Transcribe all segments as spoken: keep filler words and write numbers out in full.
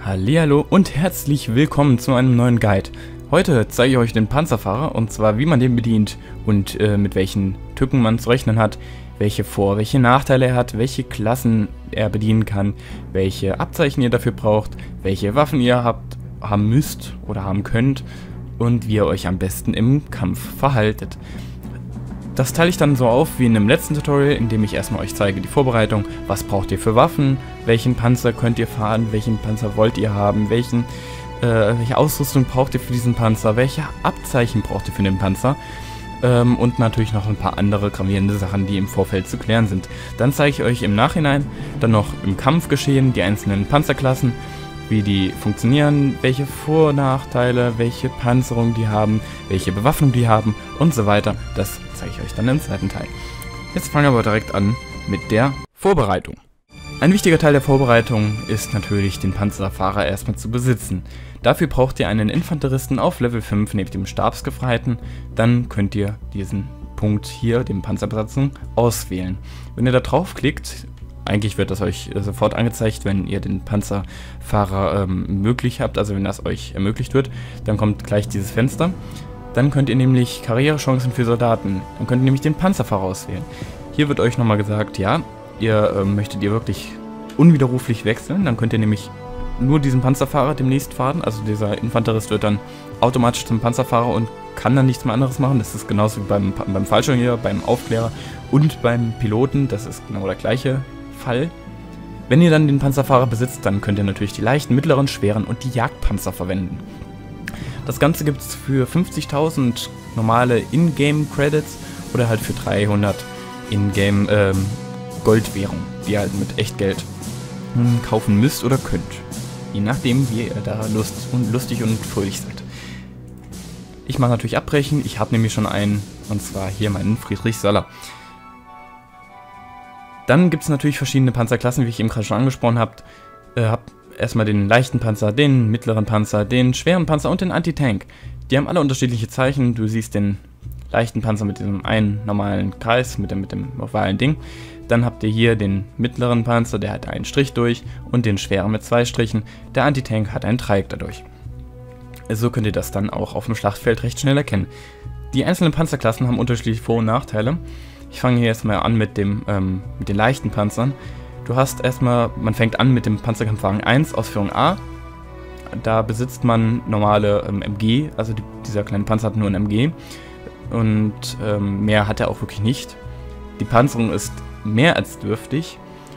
Hallihallo und herzlich willkommen zu einem neuen Guide. Heute zeige ich euch den Panzerfahrer und zwar wie man den bedient und äh, mit welchen Tücken man zu rechnen hat, welche Vor-, welche Nachteile er hat, welche Klassen er bedienen kann, welche Abzeichen ihr dafür braucht, welche Waffen ihr habt, haben müsst oder haben könnt und wie ihr euch am besten im Kampf verhaltet. Das teile ich dann so auf wie in dem letzten Tutorial, in dem ich erstmal euch zeige die Vorbereitung, was braucht ihr für Waffen, welchen Panzer könnt ihr fahren, welchen Panzer wollt ihr haben, welchen, äh, welche Ausrüstung braucht ihr für diesen Panzer, welche Abzeichen braucht ihr für den Panzer ähm, und natürlich noch ein paar andere gravierende Sachen, die im Vorfeld zu klären sind. Dann zeige ich euch im Nachhinein dann noch im Kampfgeschehen die einzelnen Panzerklassen, wie die funktionieren, welche Vor- und Nachteile, welche Panzerung die haben, welche Bewaffnung die haben und so weiter. Das zeige ich euch dann im zweiten Teil. Jetzt fangen wir aber direkt an mit der Vorbereitung. Ein wichtiger Teil der Vorbereitung ist natürlich, den Panzerfahrer erstmal zu besitzen. Dafür braucht ihr einen Infanteristen auf Level fünf neben dem Stabsgefreiten. Dann könnt ihr diesen Punkt hier, den Panzerbesatzung, auswählen. Wenn ihr da draufklickt, eigentlich wird das euch sofort angezeigt, wenn ihr den Panzerfahrer ähm, möglich habt, also wenn das euch ermöglicht wird, dann kommt gleich dieses Fenster. Dann könnt ihr nämlich Karrierechancen für Soldaten, dann könnt ihr nämlich den Panzerfahrer auswählen. Hier wird euch nochmal gesagt, ja, ihr ähm, möchtet ihr wirklich unwiderruflich wechseln, dann könnt ihr nämlich nur diesen Panzerfahrer demnächst fahren, also dieser Infanterist wird dann automatisch zum Panzerfahrer und kann dann nichts mehr anderes machen. Das ist genauso wie beim, beim Fallschirmjäger, beim Aufklärer und beim Piloten, das ist genau der gleiche Fall. Wenn ihr dann den Panzerfahrer besitzt, dann könnt ihr natürlich die leichten, mittleren, schweren und die Jagdpanzer verwenden. Das Ganze gibt es für fünfzigtausend normale Ingame-Credits oder halt für dreihundert Ingame ähm, Goldwährung, die ihr halt mit Echtgeld hm, kaufen müsst oder könnt. Je nachdem, wie ihr da lust und lustig und fröhlich seid. Ich mache natürlich abbrechen, ich habe nämlich schon einen, und zwar hier meinen Friedrich Söller. Dann gibt es natürlich verschiedene Panzerklassen, wie ich eben gerade schon angesprochen habe. Äh, habt erstmal den leichten Panzer, den mittleren Panzer, den schweren Panzer und den Anti-Tank. Die haben alle unterschiedliche Zeichen. Du siehst den leichten Panzer mit diesem einen normalen Kreis, mit dem, mit dem ovalen Ding. Dann habt ihr hier den mittleren Panzer, der hat einen Strich durch und den schweren mit zwei Strichen. Der Anti-Tank hat ein Dreieck dadurch. So könnt ihr das dann auch auf dem Schlachtfeld recht schnell erkennen. Die einzelnen Panzerklassen haben unterschiedliche Vor- und Nachteile. Ich fange hier erstmal an mit, dem, ähm, mit den leichten Panzern. Du hast erstmal, man fängt an mit dem Panzerkampfwagen eins, Ausführung A. Da besitzt man normale ähm, M G, also die, dieser kleine Panzer hat nur ein M G. Und ähm, mehr hat er auch wirklich nicht. Die Panzerung ist mehr als dürftig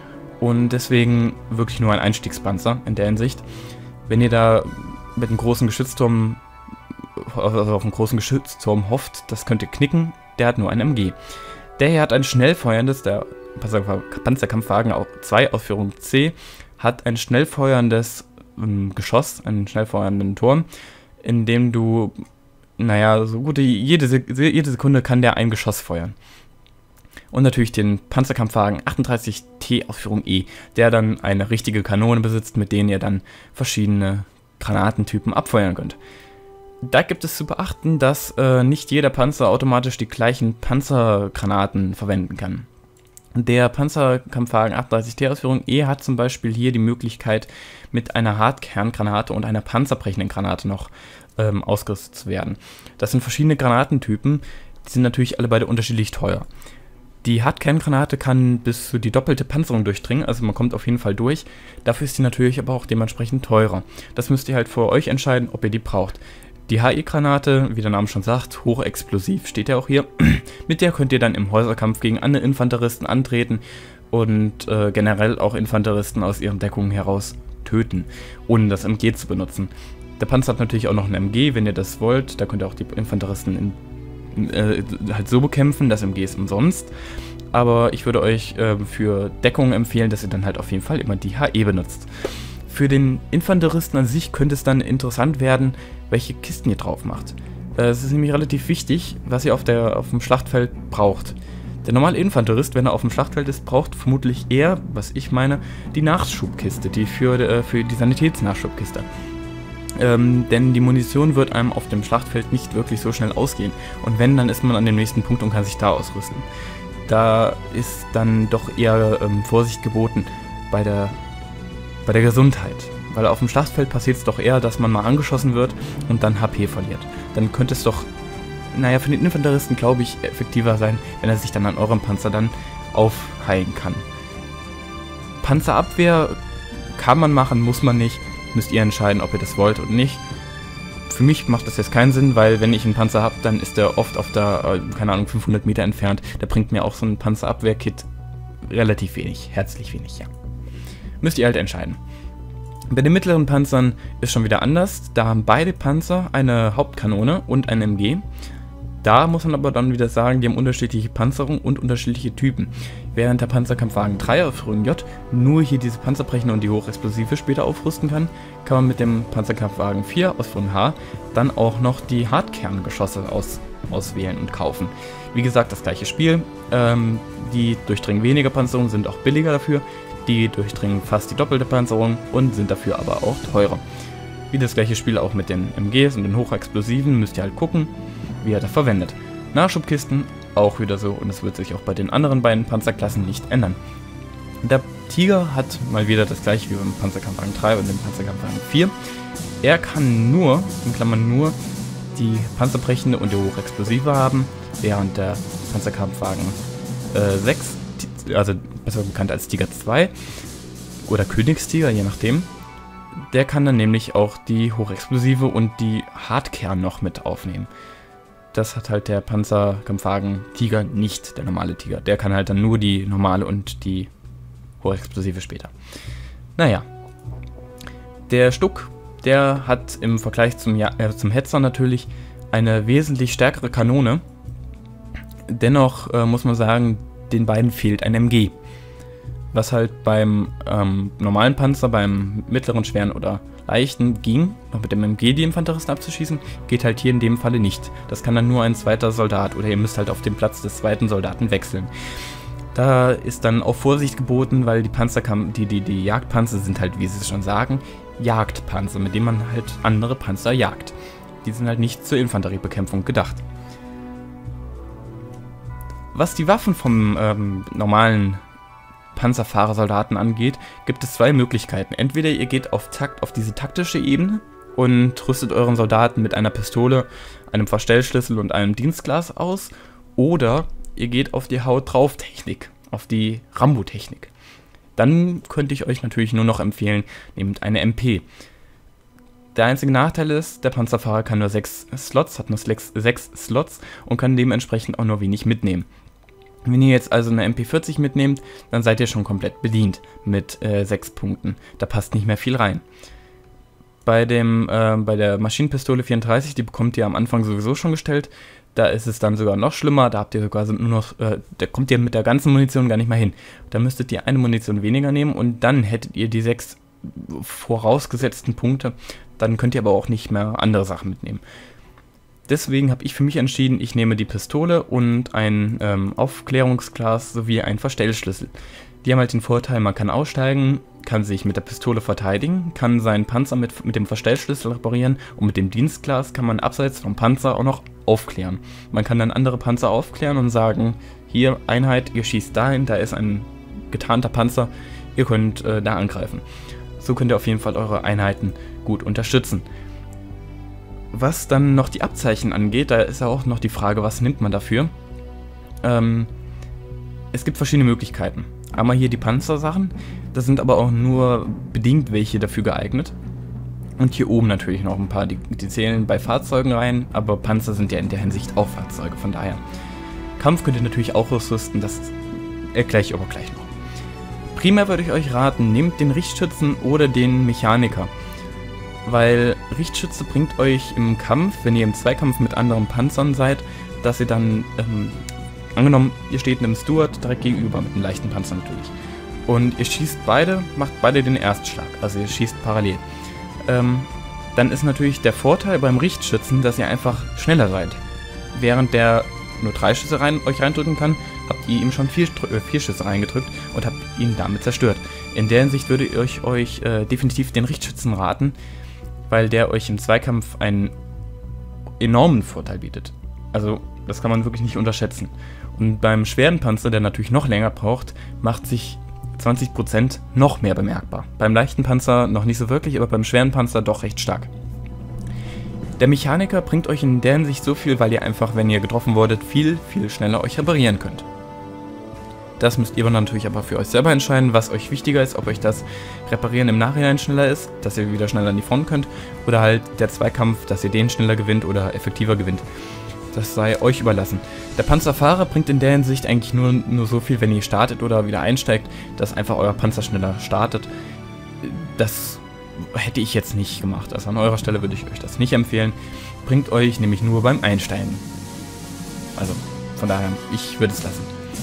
und deswegen wirklich nur ein Einstiegspanzer in der Hinsicht. Wenn ihr da mit einem großen Geschützturm, also auf einen großen Geschützturm hofft, das könnt ihr knicken, der hat nur ein M G. Der hier hat ein schnellfeuerndes, der Panzerkampfwagen zwei Ausführung C, hat ein schnellfeuerndes ähm, Geschoss, einen schnellfeuernden Turm, in dem du, naja, so gut wie jede, jede Sekunde kann der ein Geschoss feuern. Und natürlich den Panzerkampfwagen achtunddreißig T Ausführung E, der dann eine richtige Kanone besitzt, mit denen ihr dann verschiedene Granatentypen abfeuern könnt. Da gibt es zu beachten, dass äh, nicht jeder Panzer automatisch die gleichen Panzergranaten verwenden kann. Der Panzerkampfwagen achtunddreißig T Ausführung E hat zum Beispiel hier die Möglichkeit, mit einer Hartkerngranate und einer panzerbrechenden Granate noch ähm, ausgerüstet zu werden. Das sind verschiedene Granatentypen, die sind natürlich alle beide unterschiedlich teuer. Die Hartkerngranate kann bis zu die doppelte Panzerung durchdringen, also man kommt auf jeden Fall durch. Dafür ist die natürlich aber auch dementsprechend teurer. Das müsst ihr halt für euch entscheiden, ob ihr die braucht. Die H E-Granate, wie der Name schon sagt, hochexplosiv, steht ja auch hier. Mit der könnt ihr dann im Häuserkampf gegen andere Infanteristen antreten und äh, generell auch Infanteristen aus ihren Deckungen heraus töten, ohne das M G zu benutzen. Der Panzer hat natürlich auch noch ein M G, wenn ihr das wollt. Da könnt ihr auch die Infanteristen in, äh, halt so bekämpfen, das M G ist umsonst. Aber ich würde euch äh, für Deckung empfehlen, dass ihr dann halt auf jeden Fall immer die H E benutzt. Für den Infanteristen an sich könnte es dann interessant werden, welche Kisten ihr drauf macht. Es ist nämlich relativ wichtig, was ihr auf, der, auf dem Schlachtfeld braucht. Der normale Infanterist, wenn er auf dem Schlachtfeld ist, braucht vermutlich eher, was ich meine, die Nachschubkiste, die für, äh, für die Sanitätsnachschubkiste. Ähm, denn die Munition wird einem auf dem Schlachtfeld nicht wirklich so schnell ausgehen. Und wenn, dann ist man an dem nächsten Punkt und kann sich da ausrüsten. Da ist dann doch eher ähm, Vorsicht geboten bei der, bei der Gesundheit. Weil auf dem Schlachtfeld passiert es doch eher, dass man mal angeschossen wird und dann H P verliert. Dann könnte es doch, naja, für den Infanteristen glaube ich effektiver sein, wenn er sich dann an eurem Panzer dann aufheilen kann. Panzerabwehr kann man machen, muss man nicht. Müsst ihr entscheiden, ob ihr das wollt oder nicht. Für mich macht das jetzt keinen Sinn, weil wenn ich einen Panzer habe, dann ist der oft auf der, keine Ahnung, fünfhundert Meter entfernt. Da bringt mir auch so ein Panzerabwehr-Kit relativ wenig, herzlich wenig, ja. Müsst ihr halt entscheiden. Bei den mittleren Panzern ist schon wieder anders. Da haben beide Panzer eine Hauptkanone und ein M G. Da muss man aber dann wieder sagen, die haben unterschiedliche Panzerung und unterschiedliche Typen. Während der Panzerkampfwagen drei auf Rügen J nur hier diese Panzerbrechende und die Hochexplosive später aufrüsten kann, kann man mit dem Panzerkampfwagen vier aus Rügen H dann auch noch die Hartkerngeschosse aus, auswählen und kaufen. Wie gesagt, das gleiche Spiel. Ähm, die durchdringen weniger Panzerung, sind auch billiger dafür. Die durchdringen fast die doppelte Panzerung und sind dafür aber auch teurer. Wie das gleiche Spiel auch mit den M Gs und den Hochexplosiven, müsst ihr halt gucken, wie er das verwendet. Nachschubkisten auch wieder so und es wird sich auch bei den anderen beiden Panzerklassen nicht ändern. Der Tiger hat mal wieder das gleiche wie beim Panzerkampfwagen drei und dem Panzerkampfwagen vier. Er kann nur, in Klammern nur, die Panzerbrechende und die Hochexplosive haben, während der Panzerkampfwagen äh, sechs, also besser bekannt als Tiger zwei oder Königstiger, je nachdem, der kann dann nämlich auch die Hochexplosive und die Hartkern noch mit aufnehmen. Das hat halt der Panzerkampfwagen Tiger nicht, der normale Tiger. Der kann halt dann nur die normale und die Hochexplosive später. Naja. Der Stuck, der hat im Vergleich zum, ja äh, zum Hetzer natürlich eine wesentlich stärkere Kanone. Dennoch äh, muss man sagen, den beiden fehlt ein M G. Was halt beim ähm, normalen Panzer, beim mittleren, schweren oder leichten ging, noch mit dem M G die Infanteristen abzuschießen, geht halt hier in dem Falle nicht. Das kann dann nur ein zweiter Soldat oder ihr müsst halt auf den Platz des zweiten Soldaten wechseln. Da ist dann auch Vorsicht geboten, weil die Panzerkam die, die, die Jagdpanzer sind halt, wie sie es schon sagen, Jagdpanzer, mit denen man halt andere Panzer jagt. Die sind halt nicht zur Infanteriebekämpfung gedacht. Was die Waffen vom ähm, normalen Panzerfahrersoldaten angeht, gibt es zwei Möglichkeiten. Entweder ihr geht auf Takt auf diese taktische Ebene und rüstet euren Soldaten mit einer Pistole, einem Verstellschlüssel und einem Dienstglas aus, oder ihr geht auf die Haut drauf Technik, auf die Rambo-Technik. Dann könnte ich euch natürlich nur noch empfehlen, nehmt eine M P. Der einzige Nachteil ist, der Panzerfahrer kann nur sechs Slots, hat nur sechs Slots und kann dementsprechend auch nur wenig mitnehmen. Wenn ihr jetzt also eine M P vierzig mitnehmt, dann seid ihr schon komplett bedient mit äh, sechs Punkten. Da passt nicht mehr viel rein. Bei, dem, äh, bei der Maschinenpistole vierunddreißig, die bekommt ihr am Anfang sowieso schon gestellt. Da ist es dann sogar noch schlimmer, da habt ihr sogar nur noch, äh, da kommt ihr mit der ganzen Munition gar nicht mehr hin. Da müsstet ihr eine Munition weniger nehmen und dann hättet ihr die sechs vorausgesetzten Punkte. Dann könnt ihr aber auch nicht mehr andere Sachen mitnehmen. Deswegen habe ich für mich entschieden, ich nehme die Pistole und ein ähm, Aufklärungsglas sowie einen Verstellschlüssel. Die haben halt den Vorteil, man kann aussteigen, kann sich mit der Pistole verteidigen, kann seinen Panzer mit, mit dem Verstellschlüssel reparieren und mit dem Dienstglas kann man abseits vom Panzer auch noch aufklären. Man kann dann andere Panzer aufklären und sagen, hier Einheit, ihr schießt dahin, da ist ein getarnter Panzer, ihr könnt äh, da angreifen. So könnt ihr auf jeden Fall eure Einheiten gut unterstützen. Was dann noch die Abzeichen angeht, da ist ja auch noch die Frage, was nimmt man dafür? Ähm, es gibt verschiedene Möglichkeiten. Einmal hier die Panzersachen, das sind aber auch nur bedingt welche dafür geeignet. Und hier oben natürlich noch ein paar, die, die zählen bei Fahrzeugen rein, aber Panzer sind ja in der Hinsicht auch Fahrzeuge, von daher. Kampf könnt ihr natürlich auch ausrüsten, das erkläre ich aber gleich noch. Primär würde ich euch raten, nehmt den Richtschützen oder den Mechaniker. Weil Richtschütze bringt euch im Kampf, wenn ihr im Zweikampf mit anderen Panzern seid, dass ihr dann, ähm, angenommen, ihr steht einem Stuart direkt gegenüber, mit einem leichten Panzer natürlich, und ihr schießt beide, macht beide den Erstschlag, also ihr schießt parallel. Ähm, dann ist natürlich der Vorteil beim Richtschützen, dass ihr einfach schneller seid. Während der nur drei Schüsse rein, euch reindrücken kann, habt ihr ihm schon vier, äh, vier Schüsse reingedrückt und habt ihn damit zerstört. In der Hinsicht würde ich euch äh, definitiv den Richtschützen raten, weil der euch im Zweikampf einen enormen Vorteil bietet. Also das kann man wirklich nicht unterschätzen. Und beim schweren Panzer, der natürlich noch länger braucht, macht sich zwanzig Prozent noch mehr bemerkbar. Beim leichten Panzer noch nicht so wirklich, aber beim schweren Panzer doch recht stark. Der Mechaniker bringt euch in der Hinsicht so viel, weil ihr einfach, wenn ihr getroffen wurdet, viel, viel schneller euch reparieren könnt. Das müsst ihr natürlich aber für euch selber entscheiden, was euch wichtiger ist, ob euch das Reparieren im Nachhinein schneller ist, dass ihr wieder schneller an die Front könnt, oder halt der Zweikampf, dass ihr den schneller gewinnt oder effektiver gewinnt. Das sei euch überlassen. Der Panzerfahrer bringt in der Hinsicht eigentlich nur, nur so viel, wenn ihr startet oder wieder einsteigt, dass einfach euer Panzer schneller startet. Das hätte ich jetzt nicht gemacht. Also an eurer Stelle würde ich euch das nicht empfehlen. Bringt euch nämlich nur beim Einsteigen. Also von daher, ich würde es lassen.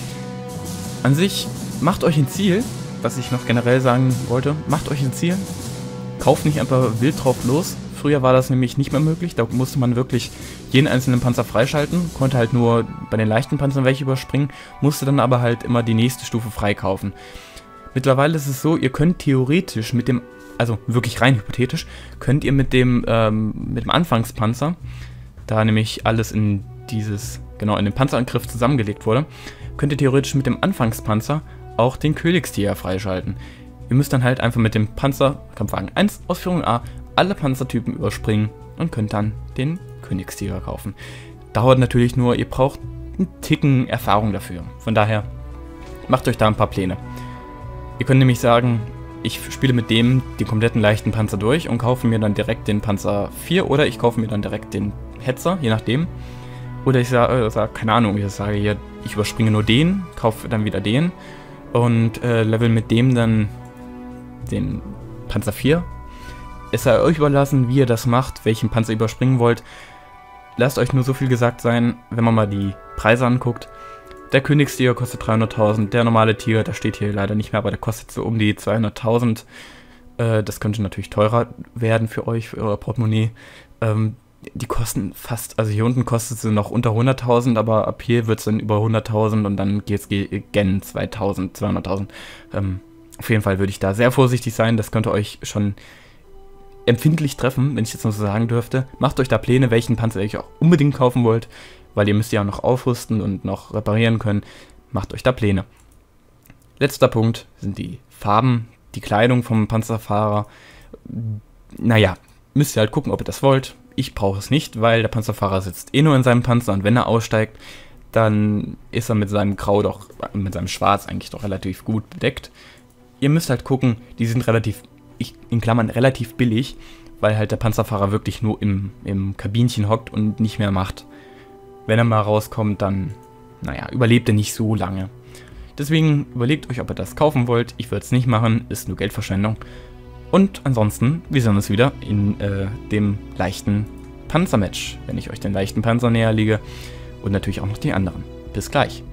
An sich, macht euch ein Ziel, was ich noch generell sagen wollte, macht euch ein Ziel, kauft nicht einfach wild drauf los. Früher war das nämlich nicht mehr möglich, da musste man wirklich jeden einzelnen Panzer freischalten, konnte halt nur bei den leichten Panzern welche überspringen, musste dann aber halt immer die nächste Stufe freikaufen. Mittlerweile ist es so, ihr könnt theoretisch mit dem, also wirklich rein hypothetisch, könnt ihr mit dem, ähm, mit dem Anfangspanzer, da nämlich alles in dieses, genau in den Panzerangriff zusammengelegt wurde, könnt ihr theoretisch mit dem Anfangspanzer auch den Königstiger freischalten. Ihr müsst dann halt einfach mit dem Panzer, Kampfwagen eins, Ausführung A, alle Panzertypen überspringen und könnt dann den Königstiger kaufen. Dauert natürlich nur, ihr braucht einen Ticken Erfahrung dafür. Von daher, macht euch da ein paar Pläne. Ihr könnt nämlich sagen, ich spiele mit dem die kompletten leichten Panzer durch und kaufe mir dann direkt den Panzer vier oder ich kaufe mir dann direkt den Hetzer, je nachdem. Oder ich sage, sag, keine Ahnung, ich sage hier, ich überspringe nur den, kaufe dann wieder den und äh, level mit dem dann den Panzer vier. Es sei euch überlassen, wie ihr das macht, welchen Panzer ihr überspringen wollt. Lasst euch nur so viel gesagt sein, wenn man mal die Preise anguckt. Der Königstiger kostet dreihunderttausend, der normale Tiger, der steht hier leider nicht mehr, aber der kostet so um die zweihunderttausend. Äh, das könnte natürlich teurer werden für euch, für euer Portemonnaie. Ähm, die kosten fast, also hier unten kostet sie noch unter hunderttausend, aber ab hier wird es dann über hunderttausend und dann geht es gen zweitausend, zweihunderttausend. Ähm, auf jeden Fall würde ich da sehr vorsichtig sein, das könnte euch schon empfindlich treffen, wenn ich jetzt noch so sagen dürfte. Macht euch da Pläne, welchen Panzer ihr auch unbedingt kaufen wollt, weil ihr müsst ja auch noch aufrüsten und noch reparieren können. Macht euch da Pläne. Letzter Punkt sind die Farben, die Kleidung vom Panzerfahrer. Naja, müsst ihr halt gucken, ob ihr das wollt. Ich brauche es nicht, weil der Panzerfahrer sitzt eh nur in seinem Panzer und wenn er aussteigt, dann ist er mit seinem Grau doch, mit seinem Schwarz eigentlich doch relativ gut bedeckt. Ihr müsst halt gucken, die sind relativ, ich, in Klammern relativ billig, weil halt der Panzerfahrer wirklich nur im, im Kabinchen hockt und nicht mehr macht. Wenn er mal rauskommt, dann, naja, überlebt er nicht so lange. Deswegen überlegt euch, ob ihr das kaufen wollt. Ich würde es nicht machen, ist nur Geldverschwendung. Und ansonsten, wir sehen uns wieder in äh, dem leichten Panzermatch, wenn ich euch den leichten Panzer näher lege. Und natürlich auch noch die anderen. Bis gleich.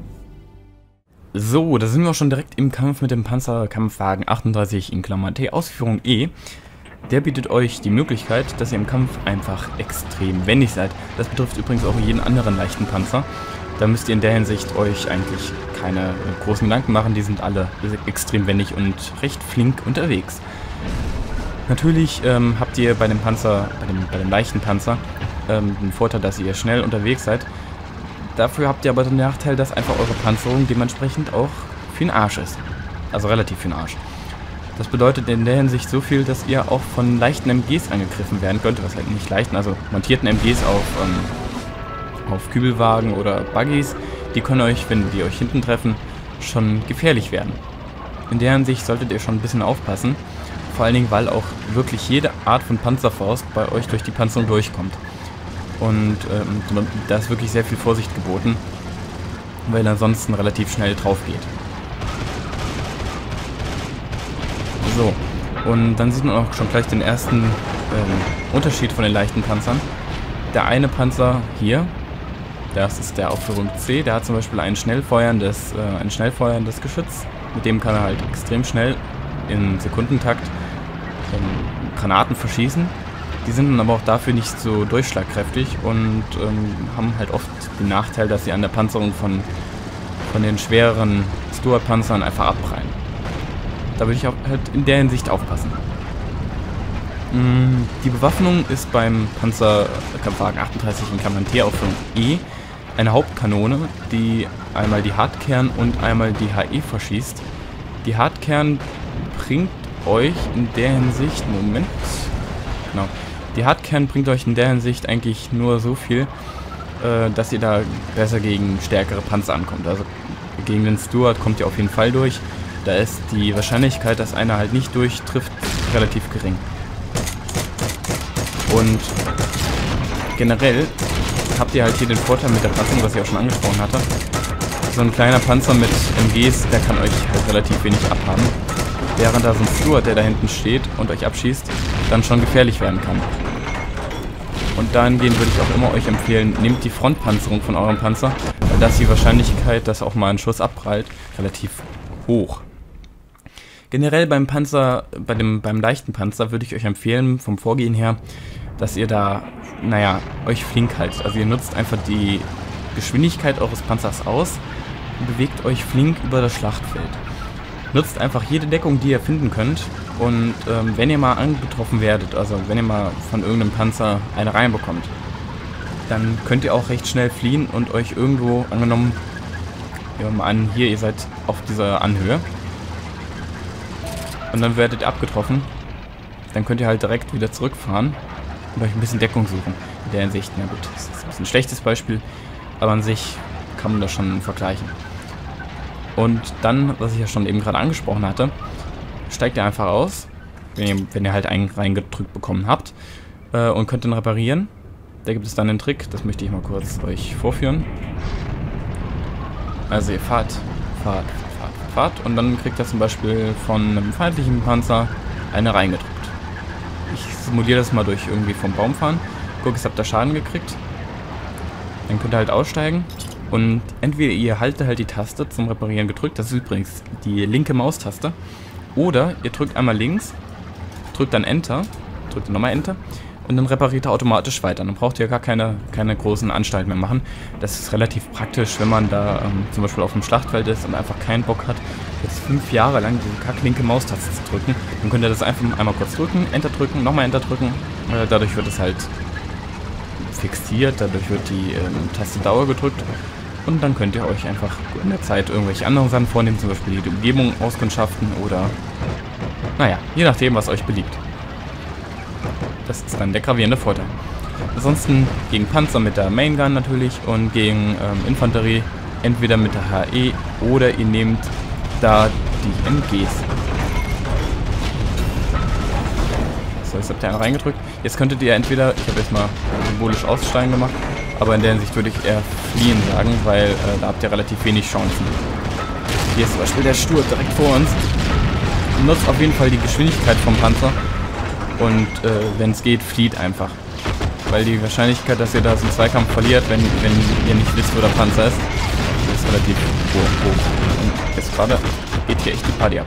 So, da sind wir auch schon direkt im Kampf mit dem Panzerkampfwagen achtunddreißig in Klammern T, Ausführung E. Der bietet euch die Möglichkeit, dass ihr im Kampf einfach extrem wendig seid. Das betrifft übrigens auch jeden anderen leichten Panzer. Da müsst ihr in der Hinsicht euch eigentlich keine großen Gedanken machen. Die sind alle extrem wendig und recht flink unterwegs. Natürlich ähm, habt ihr bei dem Panzer, bei dem, bei dem leichten Panzer, ähm, den Vorteil, dass ihr schnell unterwegs seid. Dafür habt ihr aber den Nachteil, dass einfach eure Panzerung dementsprechend auch für den Arsch ist. Also relativ für den Arsch. Das bedeutet in der Hinsicht so viel, dass ihr auch von leichten M Gs angegriffen werden könnt. Was halt nicht leichten, also montierten M Gs auf, ähm, auf Kübelwagen oder Buggies. Die können euch, wenn die euch hinten treffen, schon gefährlich werden. In der Hinsicht solltet ihr schon ein bisschen aufpassen. Vor allen Dingen, weil auch wirklich jede Art von Panzerfaust bei euch durch die Panzerung durchkommt. Und ähm, da ist wirklich sehr viel Vorsicht geboten, weil er ansonsten relativ schnell drauf geht. So, und dann sieht man auch schon gleich den ersten ähm, Unterschied von den leichten Panzern. Der eine Panzer hier, das ist der Aufführung C, der hat zum Beispiel ein schnellfeuerndes, äh, ein schnellfeuerndes Geschütz. Mit dem kann er halt extrem schnell im Sekundentakt ähm, Granaten verschießen. Die sind dann aber auch dafür nicht so durchschlagkräftig und ähm, haben halt oft den Nachteil, dass sie an der Panzerung von, von den schwereren Stuart-Panzern einfach abprallen. Da würde ich auch halt in der Hinsicht aufpassen. Die Bewaffnung ist beim Panzerkampfwagen achtunddreißig in Klammern T Aufführung E eine Hauptkanone, die einmal die Hartkern und einmal die H E verschießt, Die Hartkern bringt euch in der Hinsicht... Moment. Genau. Die Hartkern bringt euch in der Hinsicht eigentlich nur so viel, äh, dass ihr da besser gegen stärkere Panzer ankommt. Also gegen den Stuart kommt ihr auf jeden Fall durch. Da ist die Wahrscheinlichkeit, dass einer halt nicht durchtrifft, relativ gering. Und generell habt ihr halt hier den Vorteil mit der Packung, was ich auch schon angesprochen hatte. So ein kleiner Panzer mit M Gs, der kann euch halt relativ wenig abhaben. Während da so ein Stuart, der da hinten steht und euch abschießt, dann schon gefährlich werden kann. Und dahingehend würde ich auch immer euch empfehlen, nehmt die Frontpanzerung von eurem Panzer, weil da ist die Wahrscheinlichkeit, dass auch mal ein Schuss abprallt, relativ hoch. Generell beim Panzer, bei dem, beim leichten Panzer würde ich euch empfehlen, vom Vorgehen her, dass ihr da, naja, euch flink haltet. Also ihr nutzt einfach die Geschwindigkeit eures Panzers aus und bewegt euch flink über das Schlachtfeld. Nutzt einfach jede Deckung, die ihr finden könnt, und ähm, wenn ihr mal angetroffen werdet, also wenn ihr mal von irgendeinem Panzer eine reinbekommt, dann könnt ihr auch recht schnell fliehen und euch irgendwo, angenommen, nehmen wir mal an, hier, ihr seid auf dieser Anhöhe, und dann werdet ihr abgetroffen, dann könnt ihr halt direkt wieder zurückfahren und euch ein bisschen Deckung suchen. In der Hinsicht, na gut, das ist ein bisschen ein schlechtes Beispiel, aber an sich kann man das schon vergleichen. Und dann, was ich ja schon eben gerade angesprochen hatte, steigt ihr einfach aus, wenn ihr, wenn ihr halt einen reingedrückt bekommen habt, äh, und könnt den reparieren. Da gibt es dann einen Trick, das möchte ich mal kurz euch vorführen. Also ihr fahrt, fahrt, fahrt, fahrt und dann kriegt ihr zum Beispiel von einem feindlichen Panzer eine reingedrückt. Ich simuliere das mal durch irgendwie vom Baum fahren. Guck, jetzt habt ihr Schaden gekriegt. Dann könnt ihr halt aussteigen. Und entweder ihr haltet halt die Taste zum Reparieren gedrückt, das ist übrigens die linke Maustaste, oder ihr drückt einmal links, drückt dann Enter, drückt nochmal Enter und dann repariert er automatisch weiter. Dann braucht ihr gar keine, keine großen Anstalten mehr machen. Das ist relativ praktisch, wenn man da ähm, zum Beispiel auf dem Schlachtfeld ist und einfach keinen Bock hat, jetzt fünf Jahre lang diese kack linke Maustaste zu drücken. Dann könnt ihr das einfach einmal kurz drücken, Enter drücken, nochmal Enter drücken. Äh, dadurch wird es halt fixiert, dadurch wird die ähm, Taste Dauer gedrückt. Und dann könnt ihr euch einfach in der Zeit irgendwelche anderen Sachen vornehmen, zum Beispiel die Umgebung auskundschaften oder, naja, je nachdem, was euch beliebt. Das ist dann der gravierende Vorteil. Ansonsten gegen Panzer mit der Main Gun natürlich und gegen ähm, Infanterie entweder mit der H E oder ihr nehmt da die M Gs. So, jetzt habt ihr einen reingedrückt. Jetzt könntet ihr entweder, ich habe jetzt mal symbolisch Aussteigen gemacht, aber in der Hinsicht würde ich eher fliehen sagen, weil äh, da habt ihr relativ wenig Chancen. Hier ist zum Beispiel der Stuart direkt vor uns. Nutzt auf jeden Fall die Geschwindigkeit vom Panzer und äh, wenn es geht, flieht einfach. Weil die Wahrscheinlichkeit, dass ihr da so einen Zweikampf verliert, wenn, wenn ihr nicht wisst, wo der Panzer ist, ist relativ hoch. hoch. Und jetzt gerade geht hier echt die Party ab.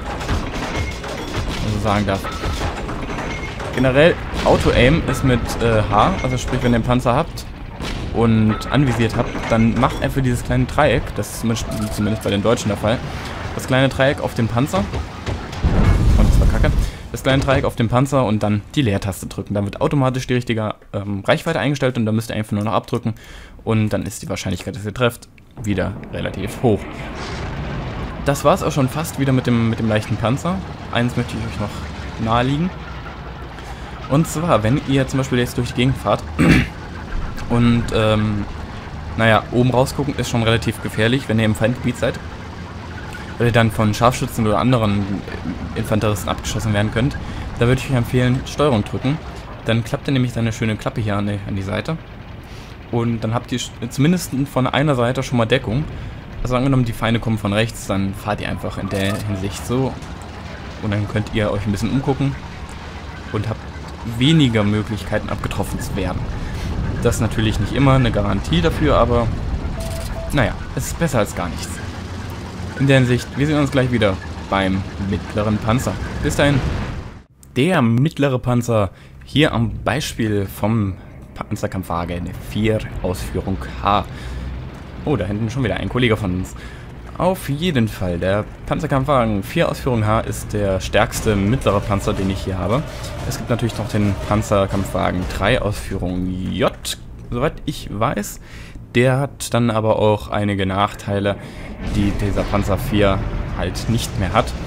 Also sagen darf. Generell, Auto-Aim ist mit äh, H, also sprich, wenn ihr einen Panzer habt und anvisiert habt, dann macht einfach dieses kleine Dreieck, das ist zumindest, zumindest bei den Deutschen der Fall, das kleine Dreieck auf den Panzer, und das war kacke, das kleine Dreieck auf den Panzer und dann die Leertaste drücken. Dann wird automatisch die richtige ähm, Reichweite eingestellt und dann müsst ihr einfach nur noch abdrücken und dann ist die Wahrscheinlichkeit, dass ihr trefft, wieder relativ hoch. Das war es auch schon fast wieder mit dem, mit dem leichten Panzer. Eins möchte ich euch noch naheliegen. Und zwar, wenn ihr zum Beispiel jetzt durch die Gegend fahrt und, ähm, naja, oben rausgucken ist schon relativ gefährlich, wenn ihr im Feindgebiet seid, weil ihr dann von Scharfschützen oder anderen Infanteristen abgeschossen werden könnt. Da würde ich euch empfehlen, Steuerung drücken. Dann klappt ihr nämlich seine schöne Klappe hier an die, an die Seite. Und dann habt ihr zumindest von einer Seite schon mal Deckung. Also angenommen, die Feinde kommen von rechts, dann fahrt ihr einfach in der Hinsicht so. Und dann könnt ihr euch ein bisschen umgucken und habt weniger Möglichkeiten abgetroffen zu werden. Das ist natürlich nicht immer eine Garantie dafür, aber naja, es ist besser als gar nichts. In der Hinsicht, wir sehen uns gleich wieder beim mittleren Panzer. Bis dahin. Der mittlere Panzer hier am Beispiel vom Panzerkampfwagen vier Ausführung H. Oh, da hinten schon wieder ein Kollege von uns. Auf jeden Fall, der Panzerkampfwagen vier Ausführung H ist der stärkste mittlere Panzer, den ich hier habe. Es gibt natürlich noch den Panzerkampfwagen drei Ausführung J, soweit ich weiß. Der hat dann aber auch einige Nachteile, die dieser Panzer vier halt nicht mehr hat.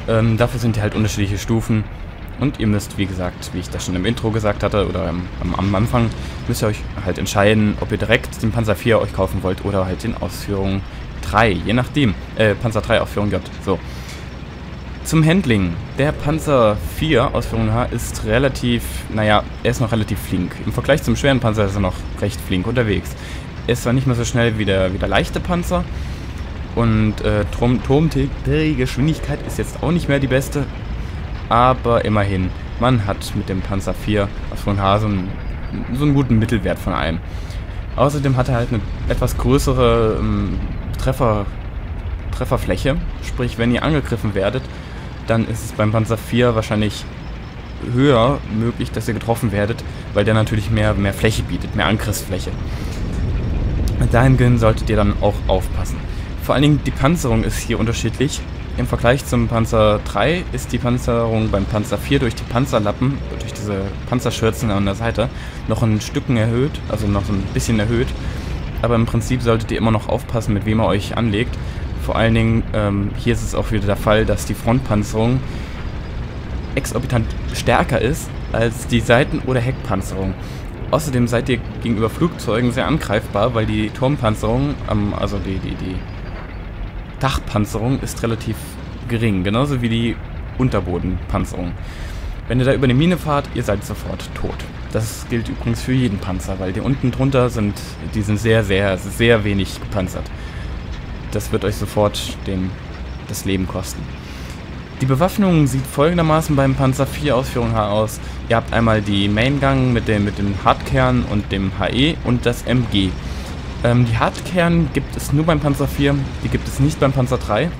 Ähm, dafür sind die halt unterschiedliche Stufen. Und ihr müsst, wie gesagt, wie ich das schon im Intro gesagt hatte, oder am, am Anfang, müsst ihr euch halt entscheiden, ob ihr direkt den Panzer vier euch kaufen wollt oder halt den Ausführung drei, je nachdem. Äh, Panzer drei Ausführung J, so. Zum Handling. Der Panzer vier Ausführung H ist relativ, naja, er ist noch relativ flink. Im Vergleich zum schweren Panzer ist er noch recht flink unterwegs. Er ist zwar nicht mehr so schnell wie der, wie der leichte Panzer und äh, Turmträgergeschwindigkeit ist jetzt auch nicht mehr die beste, aber immerhin, man hat mit dem Panzer vier Ausführung H so einen, so einen guten Mittelwert von allem. Außerdem hat er halt eine etwas größere ähm, Treffer, Trefferfläche, sprich wenn ihr angegriffen werdet, dann ist es beim Panzer vier wahrscheinlich höher möglich, dass ihr getroffen werdet, weil der natürlich mehr, mehr Fläche bietet, mehr Angriffsfläche. Dahingehend solltet ihr dann auch aufpassen. Vor allen Dingen die Panzerung ist hier unterschiedlich. Im Vergleich zum Panzer drei ist die Panzerung beim Panzer vier durch die Panzerlappen, durch diese Panzerschürzen an der Seite, noch ein Stückchen erhöht, also noch so ein bisschen erhöht. Aber im Prinzip solltet ihr immer noch aufpassen, mit wem ihr euch anlegt. Vor allen Dingen, ähm, hier ist es auch wieder der Fall, dass die Frontpanzerung exorbitant stärker ist als die Seiten- oder Heckpanzerung. Außerdem seid ihr gegenüber Flugzeugen sehr angreifbar, weil die Turmpanzerung, ähm, also die, die, die Dachpanzerung ist relativ gering, genauso wie die Unterbodenpanzerung. Wenn ihr da über eine Mine fahrt, ihr seid sofort tot. Das gilt übrigens für jeden Panzer, weil die unten drunter sind, die sind sehr, sehr, sehr wenig gepanzert. Das wird euch sofort den, das Leben kosten. Die Bewaffnung sieht folgendermaßen beim Panzer vier Ausführung H aus. Ihr habt einmal die Main Gun mit dem, mit dem Hardkern und dem H E und das M G. Ähm, die Hardkern gibt es nur beim Panzer vier, die gibt es nicht beim Panzer drei.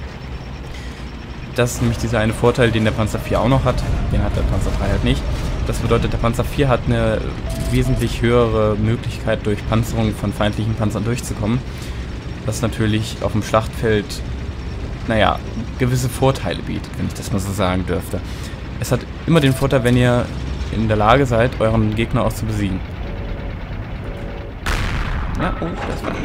Das ist nämlich dieser eine Vorteil, den der Panzer vier auch noch hat. Den hat der Panzer drei halt nicht. Das bedeutet, der Panzer vier hat eine wesentlich höhere Möglichkeit, durch Panzerung von feindlichen Panzern durchzukommen. Was natürlich auf dem Schlachtfeld, naja, gewisse Vorteile bietet, wenn ich das mal so sagen dürfte. Es hat immer den Vorteil, wenn ihr in der Lage seid, euren Gegner auch zu besiegen. Ja, oh, das war...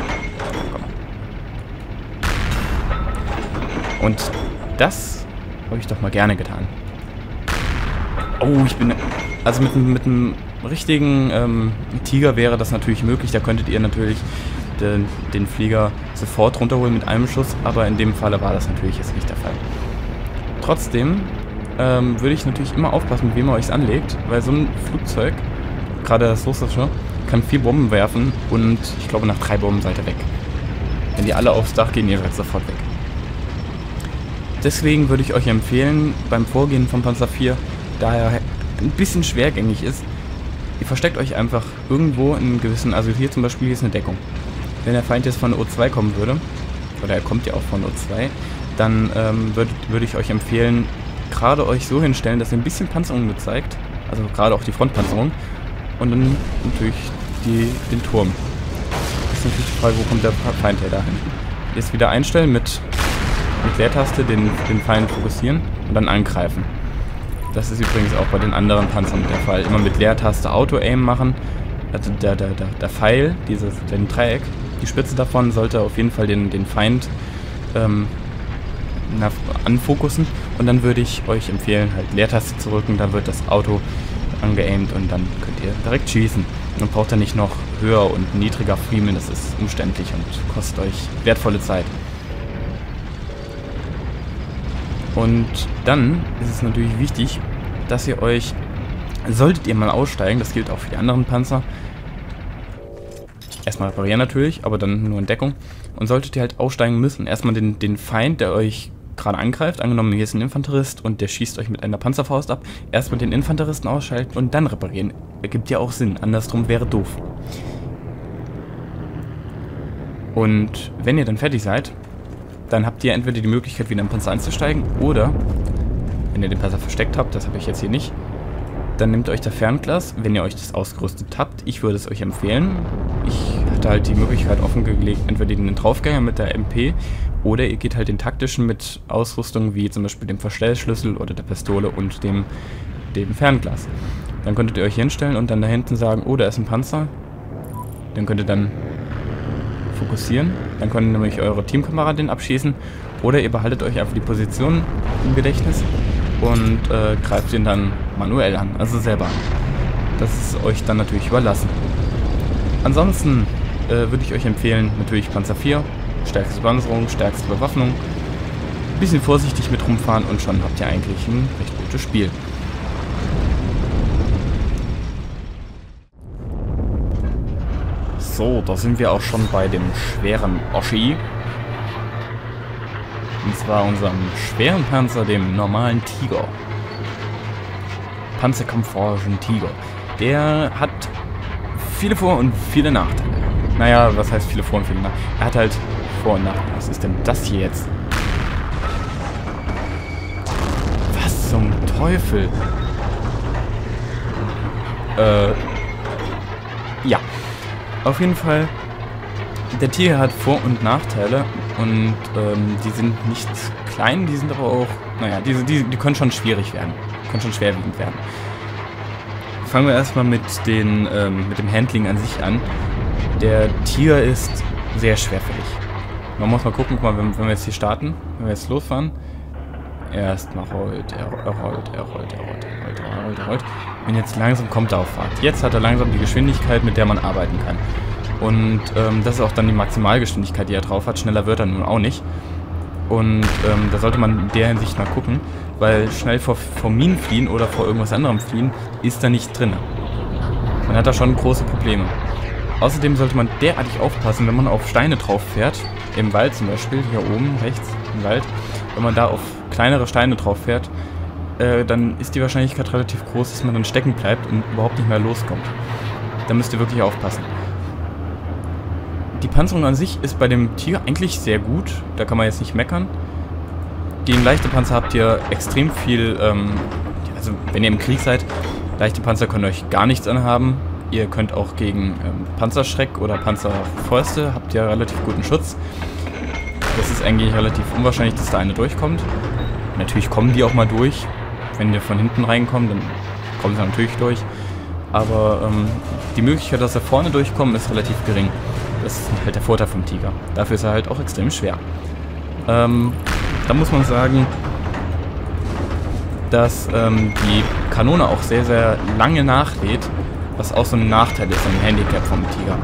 Komm. Und das habe ich doch mal gerne getan. Oh, ich bin... Also mit, mit einem richtigen ähm, Tiger wäre das natürlich möglich. Da könntet ihr natürlich den, den Flieger sofort runterholen mit einem Schuss. Aber in dem Falle war das natürlich jetzt nicht der Fall. Trotzdem ähm, würde ich natürlich immer aufpassen, mit wem ihr euch anlegt. Weil so ein Flugzeug, gerade das russische, kann vier Bomben werfen. Und ich glaube, nach drei Bomben seid ihr weg. Wenn die alle aufs Dach gehen, ihr seid sofort weg. Deswegen würde ich euch empfehlen, beim Vorgehen vom Panzer vier, da er ein bisschen schwergängig ist, ihr versteckt euch einfach irgendwo in einem gewissen, also hier zum Beispiel ist eine Deckung. Wenn der Feind jetzt von O zwei kommen würde, oder er kommt ja auch von O zwei, dann ähm, würde würd ich euch empfehlen, gerade euch so hinstellen, dass ihr ein bisschen Panzerung gezeigt, also gerade auch die Frontpanzerung, und dann natürlich die, den Turm. Das ist natürlich die Frage, wo kommt der Feind her dahin? Jetzt wieder einstellen mit, mit Leertaste, den, den Feind fokussieren und dann angreifen. Das ist übrigens auch bei den anderen Panzern der Fall. Immer mit Leertaste Auto-Aim machen. Also der, der, der, der Pfeil, dieses, den Dreieck, die Spitze davon sollte auf jeden Fall den, den Feind ähm, na, anfokussen. Und dann würde ich euch empfehlen, halt Leertaste zu drücken, dann wird das Auto angeaimt und dann könnt ihr direkt schießen. Man braucht dann nicht noch höher und niedriger friemeln, das ist umständlich und kostet euch wertvolle Zeit. Und dann ist es natürlich wichtig, dass ihr euch, solltet ihr mal aussteigen, das gilt auch für die anderen Panzer, erstmal reparieren natürlich, aber dann nur in Deckung, und solltet ihr halt aussteigen müssen, erstmal den, den Feind, der euch gerade angreift, angenommen hier ist ein Infanterist und der schießt euch mit einer Panzerfaust ab, erstmal den Infanteristen ausschalten und dann reparieren. Ergibt ja auch Sinn, andersrum wäre doof. Und wenn ihr dann fertig seid, dann habt ihr entweder die Möglichkeit, wieder in den Panzer einzusteigen, oder, wenn ihr den Panzer versteckt habt, das habe ich jetzt hier nicht, dann nehmt euch das Fernglas, wenn ihr euch das ausgerüstet habt. Ich würde es euch empfehlen. Ich hatte halt die Möglichkeit offen gelegt, entweder den Draufgänger mit der M P, oder ihr geht halt den taktischen mit Ausrüstung, wie zum Beispiel dem Verstellschlüssel oder der Pistole und dem, dem Fernglas. Dann könntet ihr euch hinstellen und dann da hinten sagen, oh, da ist ein Panzer. Dann könnt ihr dann fokussieren, dann können nämlich eure Teamkameraden abschießen Oder ihr behaltet euch einfach die Position im Gedächtnis und äh, greift ihn dann manuell an, also selber an. Das ist euch dann natürlich überlassen. Ansonsten äh, würde ich euch empfehlen, natürlich Panzer vier, stärkste Panzerung, stärkste Bewaffnung, ein bisschen vorsichtig mit rumfahren und schon habt ihr eigentlich ein recht gutes Spiel. So, da sind wir auch schon bei dem schweren Oschi. Und zwar unserem schweren Panzer, dem normalen Tiger. Panzerkampfforschen Tiger. Der hat viele Vor- und viele Nachteile. Naja, was heißt viele Vor- und viele Nachteile? Er hat halt Vor- und Nachteile. Was ist denn das hier jetzt? Was zum Teufel? Äh, ja. Auf jeden Fall, der Tiger hat Vor- und Nachteile und ähm, die sind nicht klein, die sind aber auch, naja, die, die, die können schon schwierig werden, können schon schwerwiegend werden. Fangen wir erstmal mit, den, ähm, mit dem Handling an sich an. Der Tiger ist sehr schwerfällig. Man muss mal gucken, guck mal, wenn, wenn wir jetzt hier starten, wenn wir jetzt losfahren, erstmal rollt, er, er rollt, er rollt, er rollt, er rollt, er rollt, er rollt. Und jetzt langsam kommt er auf Fahrt. Jetzt hat er langsam die Geschwindigkeit, mit der man arbeiten kann. Und ähm, das ist auch dann die Maximalgeschwindigkeit, die er drauf hat. Schneller wird er nun auch nicht. Und ähm, da sollte man in der Hinsicht mal gucken, weil schnell vor, vor Minen fliehen oder vor irgendwas anderem fliehen, ist da nicht drin. Man hat da schon große Probleme. Außerdem sollte man derartig aufpassen, wenn man auf Steine drauf fährt, im Wald zum Beispiel, hier oben rechts im Wald, wenn man da auf kleinere Steine drauf fährt, äh, dann ist die Wahrscheinlichkeit relativ groß, dass man dann stecken bleibt und überhaupt nicht mehr loskommt. Da müsst ihr wirklich aufpassen. Die Panzerung an sich ist bei dem Tiger eigentlich sehr gut, da kann man jetzt nicht meckern. Gegen leichte Panzer habt ihr extrem viel, ähm, also wenn ihr im Krieg seid, leichte Panzer können euch gar nichts anhaben. Ihr könnt auch gegen ähm, Panzerschreck oder Panzerfäuste, habt ihr relativ guten Schutz. Das ist eigentlich relativ unwahrscheinlich, dass da eine durchkommt. Natürlich kommen die auch mal durch. Wenn ihr von hinten reinkommt, dann kommen sie natürlich durch. Aber ähm, die Möglichkeit, dass er vorne durchkommt, ist relativ gering. Das ist halt der Vorteil vom Tiger. Dafür ist er halt auch extrem schwer. Ähm, da muss man sagen, dass ähm, die Kanone auch sehr, sehr lange nachlädt, was auch so ein Nachteil ist, ein Handicap vom Tiger.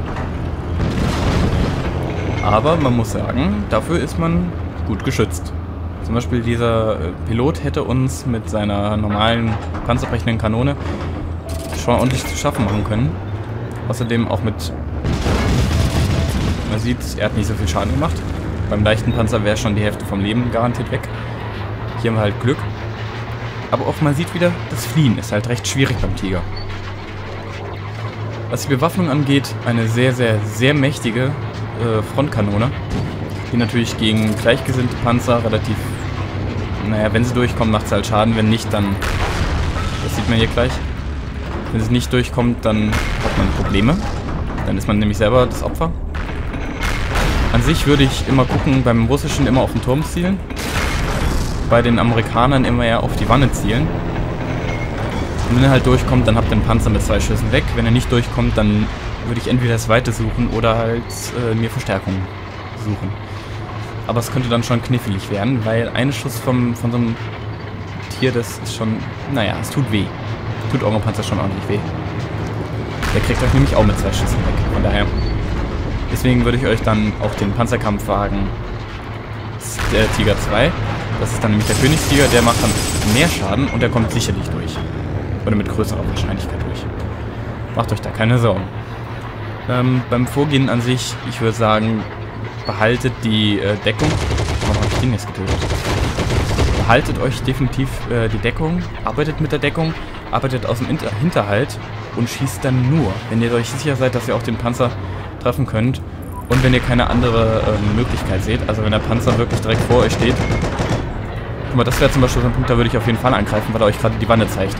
Aber man muss sagen, dafür ist man gut geschützt. Zum Beispiel dieser Pilot hätte uns mit seiner normalen panzerbrechenden Kanone schon ordentlich zu schaffen machen können. Außerdem auch mit... Man sieht, er hat nicht so viel Schaden gemacht. Beim leichten Panzer wäre schon die Hälfte vom Leben garantiert weg. Hier haben wir halt Glück. Aber auch man sieht wieder, das Fliehen ist halt recht schwierig beim Tiger. Was die Bewaffnung angeht, eine sehr, sehr, sehr mächtige äh, Frontkanone, die natürlich gegen gleichgesinnte Panzer relativ, naja, wenn sie durchkommen, macht sie halt Schaden, wenn nicht, dann, das sieht man hier gleich, wenn sie nicht durchkommt, dann hat man Probleme, dann ist man nämlich selber das Opfer. An sich würde ich immer gucken, beim Russischen immer auf den Turm zielen, bei den Amerikanern immer eher auf die Wanne zielen. Und wenn er halt durchkommt, dann habt ihr einen Panzer mit zwei Schüssen weg. Wenn er nicht durchkommt, dann würde ich entweder das Weite suchen oder halt äh, mir Verstärkung suchen. Aber es könnte dann schon knifflig werden, weil ein Schuss vom, von so einem Tier, das ist schon, naja, es tut weh. Tut eurem Panzer schon ordentlich weh. Der kriegt euch nämlich auch mit zwei Schüssen weg. Von daher, deswegen würde ich euch dann auch den Panzerkampfwagen, der Tiger zwei, das ist dann nämlich der Königstiger, der macht dann mehr Schaden und der kommt sicherlich durch. Oder mit größerer Wahrscheinlichkeit durch. Macht euch da keine Sorgen. Ähm, beim Vorgehen an sich, ich würde sagen, behaltet die äh, Deckung. Warum habe ich den jetzt getötet? Behaltet euch definitiv äh, die Deckung, arbeitet mit der Deckung, arbeitet aus dem Inter Hinterhalt und schießt dann nur, wenn ihr euch sicher seid, dass ihr auch den Panzer treffen könnt und wenn ihr keine andere äh, Möglichkeit seht, also wenn der Panzer wirklich direkt vor euch steht. Guck mal, das wäre zum Beispiel so ein Punkt, da würde ich auf jeden Fall angreifen, weil er euch gerade die Wanne zeigt.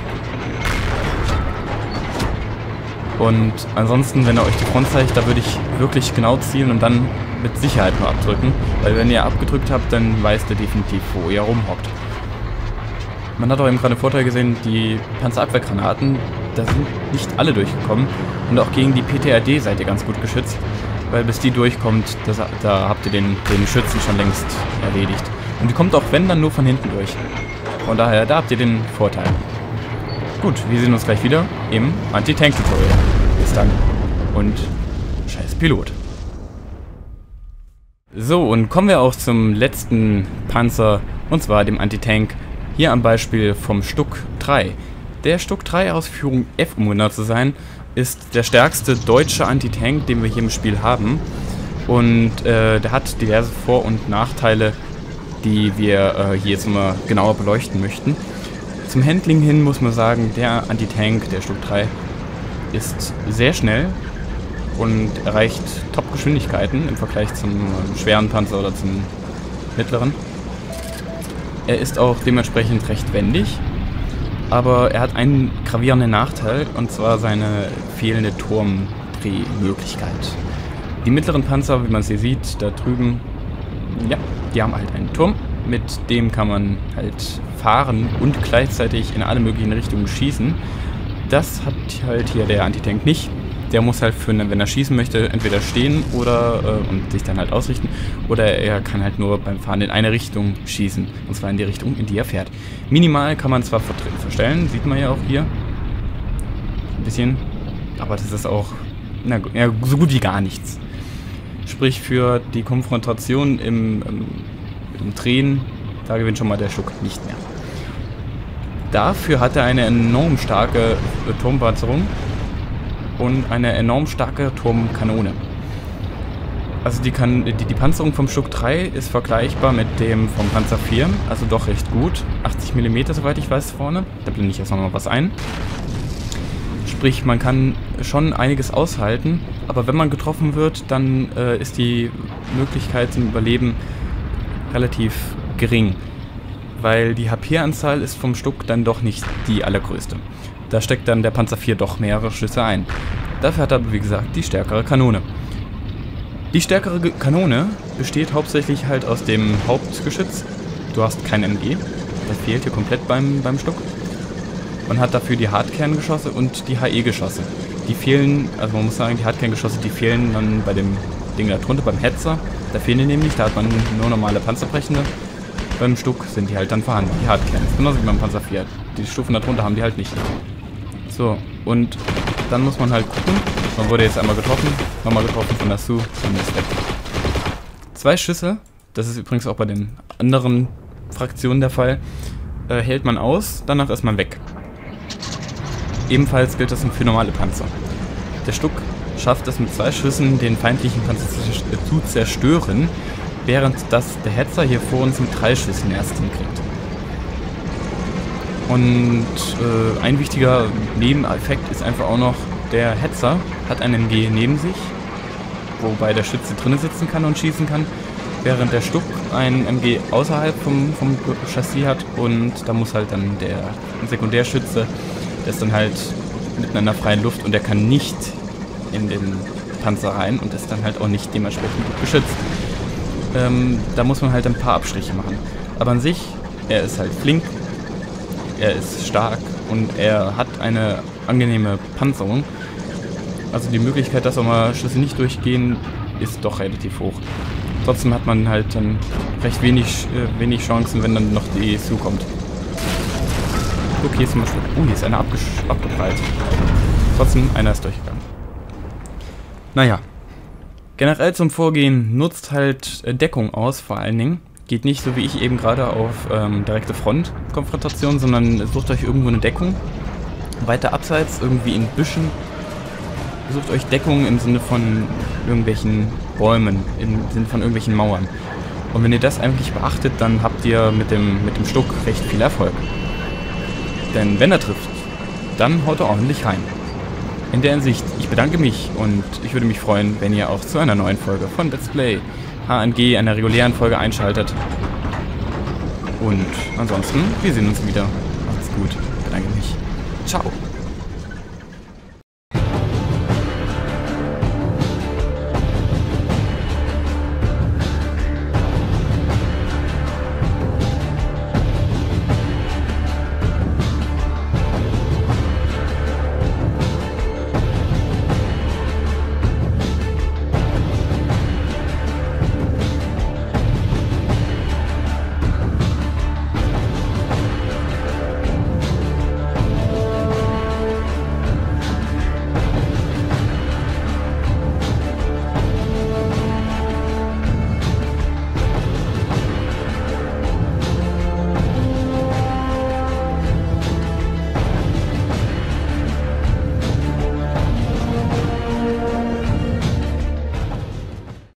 Und ansonsten, wenn er euch die Front zeigt, da würde ich wirklich genau zielen und dann mit Sicherheit nur abdrücken. Weil wenn ihr abgedrückt habt, dann weißt ihr definitiv, wo ihr rumhockt. Man hat auch eben gerade einen Vorteil gesehen, die Panzerabwehrgranaten, da sind nicht alle durchgekommen. Und auch gegen die P T R D seid ihr ganz gut geschützt. weil bis die durchkommt, das, da habt ihr den, den Schützen schon längst erledigt. Und die kommt auch, wenn, dann nur von hinten durch. Von daher, da habt ihr den Vorteil. Gut, wir sehen uns gleich wieder im Anti-Tank-Tutorial. Bis dann. Und scheiß Pilot. So, und kommen wir auch zum letzten Panzer, und zwar dem Anti-Tank. Hier am Beispiel vom Stuck drei. Der Stuck drei Ausführung F, um genau zu sein, ist der stärkste deutsche Anti-Tank, den wir hier im Spiel haben. Und äh, der hat diverse Vor- und Nachteile, die wir äh, hier jetzt mal genauer beleuchten möchten. Zum Handling hin muss man sagen, der Anti-Tank, der Stuck drei, ist sehr schnell und erreicht Top-Geschwindigkeiten im Vergleich zum äh, schweren Panzer oder zum mittleren. Er ist auch dementsprechend recht wendig, aber er hat einen gravierenden Nachteil, und zwar seine fehlende Turmdrehmöglichkeit. Die mittleren Panzer, wie man sie sieht, da drüben, ja, die haben halt einen Turm, mit dem kann man halt fahren und gleichzeitig in alle möglichen Richtungen schießen. Das hat halt hier der Anti-Tank nicht. Der muss halt, für, wenn er schießen möchte, entweder stehen oder äh, und sich dann halt ausrichten, oder er kann halt nur beim Fahren in eine Richtung schießen, und zwar in die Richtung, in die er fährt. Minimal kann man zwar verstellen, sieht man ja auch hier, ein bisschen, aber das ist auch na, ja, so gut wie gar nichts. Sprich, für die Konfrontation im, im, im Drehen, da gewinnt schon mal der Stuck nicht mehr. Dafür hat er eine enorm starke Turmpanzerung und eine enorm starke Turmkanone. Also die, kann, die, die Panzerung vom Stuck drei ist vergleichbar mit dem vom Panzer vier, also doch recht gut. achtzig Millimeter, soweit ich weiß, vorne. Da blende ich jetzt nochmal was ein. Sprich, man kann schon einiges aushalten, aber wenn man getroffen wird, dann äh, ist die Möglichkeit zum Überleben relativ gering. Weil die H P-Anzahl ist vom Stuck dann doch nicht die allergrößte. Da steckt dann der Panzer vier doch mehrere Schüsse ein. Dafür hat er aber, wie gesagt, die stärkere Kanone. Die stärkere Kanone besteht hauptsächlich halt aus dem Hauptgeschütz. Du hast kein M G, das fehlt hier komplett beim, beim Stuck. Man hat dafür die Hartkerngeschosse und die H E-Geschosse. Die fehlen, also man muss sagen, die Hartkerngeschosse, die fehlen dann bei dem Ding da drunter, beim Hetzer. Da fehlen die nämlich, da hat man nur normale Panzerbrechende. Beim Stuck sind die halt dann vorhanden, die Hartkerne. Genauso wie beim Panzer vier. Die Stufen darunter haben die halt nicht. So, und dann muss man halt gucken. Man wurde jetzt einmal getroffen, nochmal getroffen von der Su, dann ist weg. Zwei Schüsse, das ist übrigens auch bei den anderen Fraktionen der Fall, äh, hält man aus, danach ist man weg. Ebenfalls gilt das für normale Panzer. Der Stuck schafft es mit zwei Schüssen, den feindlichen Panzer zu zerstören, während das der Hetzer hier vor uns mit drei Schüssen erst hinkriegt. Und äh, ein wichtiger Nebeneffekt ist einfach auch noch, der Hetzer hat ein M G neben sich, wobei der Schütze drinnen sitzen kann und schießen kann, während der Stuck ein M G außerhalb vom, vom Chassis hat, und da muss halt dann der Sekundärschütze, der ist dann halt mitten in der freien Luft und der kann nicht in den Panzer rein und ist dann halt auch nicht dementsprechend gut geschützt. Ähm, da muss man halt ein paar Abstriche machen. Aber an sich, er ist halt flink, er ist stark und er hat eine angenehme Panzerung. Also die Möglichkeit, dass auch mal Schüsse nicht durchgehen, ist doch relativ hoch. Trotzdem hat man halt dann recht wenig, äh, wenig Chancen, wenn dann noch die Su kommt. Okay, zum Beispiel. Oh, hier ist einer abgeprallt. Trotzdem, einer ist durchgegangen. Naja. Generell zum Vorgehen, nutzt halt Deckung aus, vor allen Dingen. Geht nicht so wie ich eben gerade auf ähm, direkte Frontkonfrontation, sondern sucht euch irgendwo eine Deckung. Weiter abseits, irgendwie in Büschen. Sucht euch Deckung im Sinne von irgendwelchen Bäumen, im Sinne von irgendwelchen Mauern. Und wenn ihr das eigentlich beachtet, dann habt ihr mit dem, mit dem Stuck recht viel Erfolg. Denn wenn er trifft, dann haut er ordentlich rein. In der Hinsicht, ich bedanke mich und ich würde mich freuen, wenn ihr auch zu einer neuen Folge von Let's Play H N G, einer regulären Folge, einschaltet. Und ansonsten, wir sehen uns wieder. Macht's gut. Ich bedanke mich. Ciao.